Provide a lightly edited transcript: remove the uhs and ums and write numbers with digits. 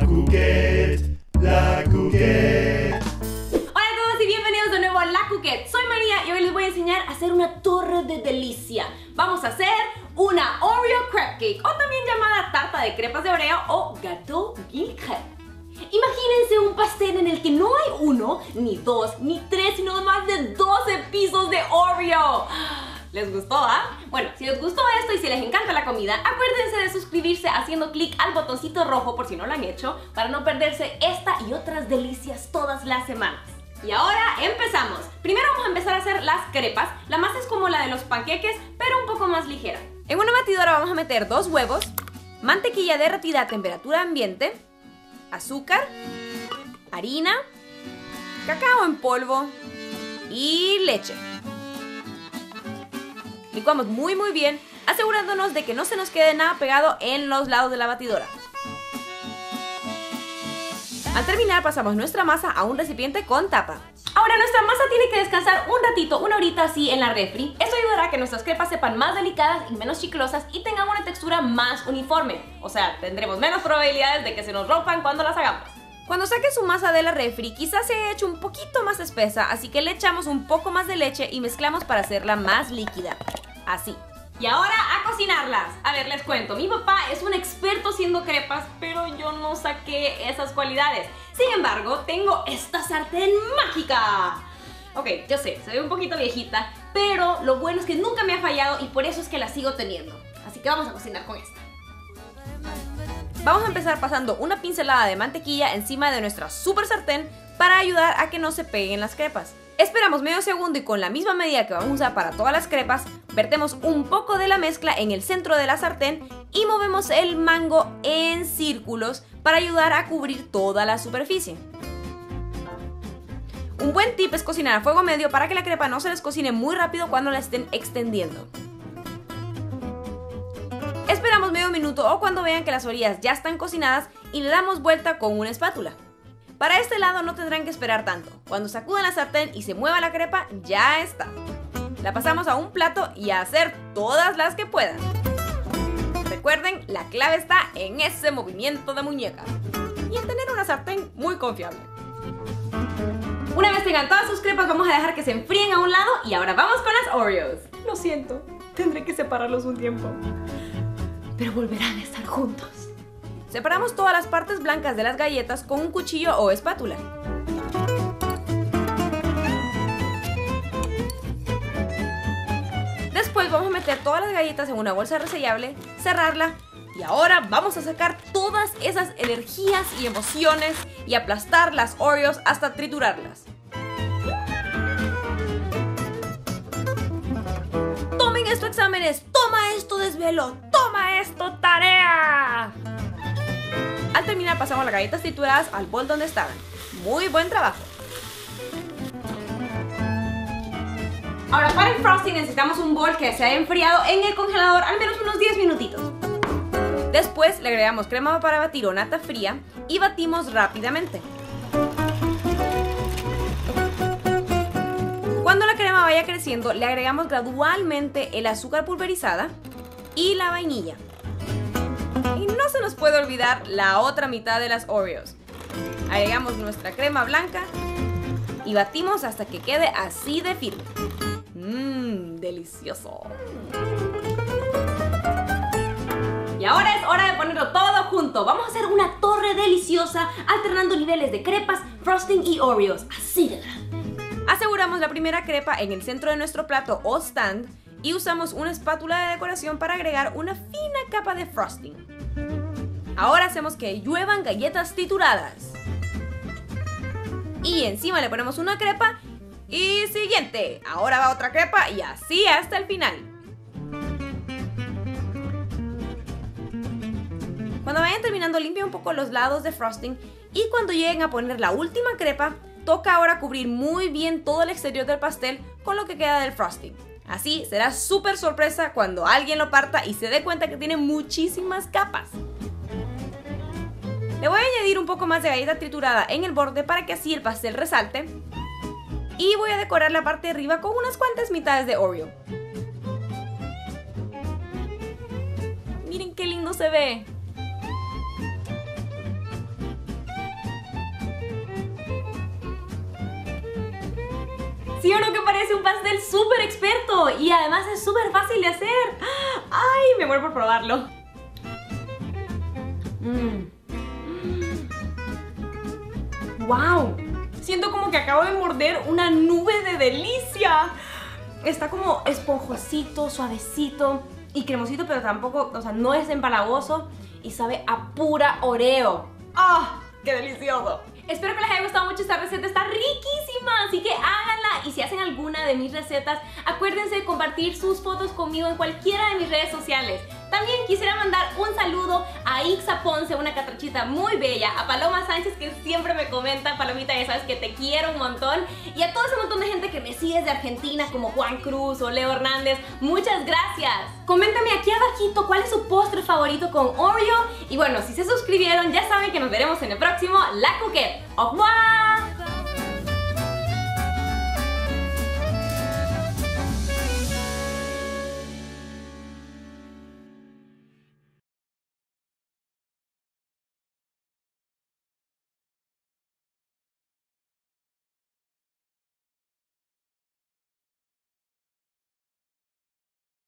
Coquette, la Coquette. Hola a todos y bienvenidos de nuevo a La Coquette. Soy María y hoy les voy a enseñar a hacer una torre de delicia. Vamos a hacer una Oreo Crepe Cake, o también llamada tarta de crepas de Oreo o gâteau Gilcret. Imagínense un pastel en el que no hay uno, ni dos, ni tres, sino más de 12 pisos de Oreo. ¿Les gustó, ah? Bueno, si les gustó esto y si les encanta la comida, acuérdense de suscribirse haciendo clic al botoncito rojo por si no lo han hecho, para no perderse esta y otras delicias todas las semanas. Y ahora empezamos. Primero vamos a empezar a hacer las crepas. La masa es como la de los panqueques, pero un poco más ligera. En una batidora vamos a meter 2 huevos, mantequilla derretida a temperatura ambiente, azúcar, harina, cacao en polvo y leche. Licuamos muy bien, asegurándonos de que no se nos quede nada pegado en los lados de la batidora. Al terminar pasamos nuestra masa a un recipiente con tapa. Ahora nuestra masa tiene que descansar un ratito, una horita así en la refri. Esto ayudará a que nuestras crepas sepan más delicadas y menos chiclosas y tengan una textura más uniforme. O sea, tendremos menos probabilidades de que se nos rompan cuando las hagamos. Cuando saque su masa de la refri, quizás se haya hecho un poquito más espesa, así que le echamos un poco más de leche y mezclamos para hacerla más líquida. Así. Y ahora a cocinarlas. A ver, les cuento, mi papá es un experto haciendo crepas, pero yo no saqué esas cualidades. Sin embargo, tengo esta sartén mágica. Ok, yo sé, se ve un poquito viejita, pero lo bueno es que nunca me ha fallado y por eso es que la sigo teniendo. Así que vamos a cocinar con esta. Vamos a empezar pasando una pincelada de mantequilla encima de nuestra super sartén para ayudar a que no se peguen las crepas. Esperamos medio segundo y con la misma medida que vamos a usar para todas las crepas, vertemos un poco de la mezcla en el centro de la sartén y movemos el mango en círculos para ayudar a cubrir toda la superficie. Un buen tip es cocinar a fuego medio para que la crepa no se les cocine muy rápido cuando la estén extendiendo. Esperamos medio minuto o cuando vean que las orillas ya están cocinadas y le damos vuelta con una espátula. Para este lado no tendrán que esperar tanto. Cuando sacudan la sartén y se mueva la crepa, ya está. La pasamos a un plato y a hacer todas las que puedan. Recuerden, la clave está en ese movimiento de muñeca y en tener una sartén muy confiable. Una vez tengan todas sus crepas, vamos a dejar que se enfríen a un lado y ahora vamos con las Oreos. Lo siento, tendré que separarlos un tiempo, pero volverán a estar juntos. Separamos todas las partes blancas de las galletas con un cuchillo o espátula. Después vamos a meter todas las galletas en una bolsa resellable, cerrarla y ahora vamos a sacar todas esas energías y emociones y aplastar las Oreos hasta triturarlas. ¡Tomen esto exámenes! ¡Toma esto desvelo! ¡Toma esto tarea! Al terminar pasamos las galletas trituradas al bol donde estaban. Muy buen trabajo. Ahora para el frosting necesitamos un bol que se haya enfriado en el congelador al menos unos 10 minutitos. Después le agregamos crema para batir o nata fría y batimos rápidamente. Cuando la crema vaya creciendo le agregamos gradualmente el azúcar pulverizada y la vainilla. Y no se nos puede olvidar la otra mitad de las Oreos. Agregamos nuestra crema blanca y batimos hasta que quede así de firme. Delicioso. Y ahora es hora de ponerlo todo junto. Vamos a hacer una torre deliciosa alternando niveles de crepas, frosting y Oreos. Así de grande. Aseguramos la primera crepa en el centro de nuestro plato o stand y usamos una espátula de decoración para agregar una fina capa de frosting. Ahora hacemos que lluevan galletas trituradas. Y encima le ponemos una crepa y siguiente. Ahora va otra crepa y así hasta el final. Cuando vayan terminando, limpien un poco los lados de frosting y cuando lleguen a poner la última crepa, toca ahora cubrir muy bien todo el exterior del pastel con lo que queda del frosting. Así será súper sorpresa cuando alguien lo parta y se dé cuenta que tiene muchísimas capas. Le voy a añadir un poco más de galleta triturada en el borde para que así el pastel resalte. Y voy a decorar la parte de arriba con unas cuantas mitades de Oreo. Miren qué lindo se ve. ¿Sí o no que parece un pastel súper experto? Y además es súper fácil de hacer. ¡Ay! Me muero por probarlo. ¡Wow! Siento como que acabo de morder una nube de delicia. Está como esponjosito, suavecito y cremosito, pero tampoco, o sea, no es empalagoso y sabe a pura Oreo. ¡Ah! ¡Qué delicioso! Espero que les haya gustado mucho esta receta, está riquísima, así que háganla. Y si hacen alguna de mis recetas, acuérdense de compartir sus fotos conmigo en cualquiera de mis redes sociales. También quisiera mandar un saludo a Ixa Ponce, una catrachita muy bella, a Paloma Sánchez, que siempre me comenta. Palomita, ya sabes que te quiero un montón, y a todo ese montón de gente que me sigue de Argentina, como Juan Cruz o Leo Hernández. Muchas gracias. Coméntame aquí abajito cuál es su postre favorito con Oreo. Y bueno, si se suscribieron, ya saben que nos veremos en el próximo La Coquette. ¡Au revoir!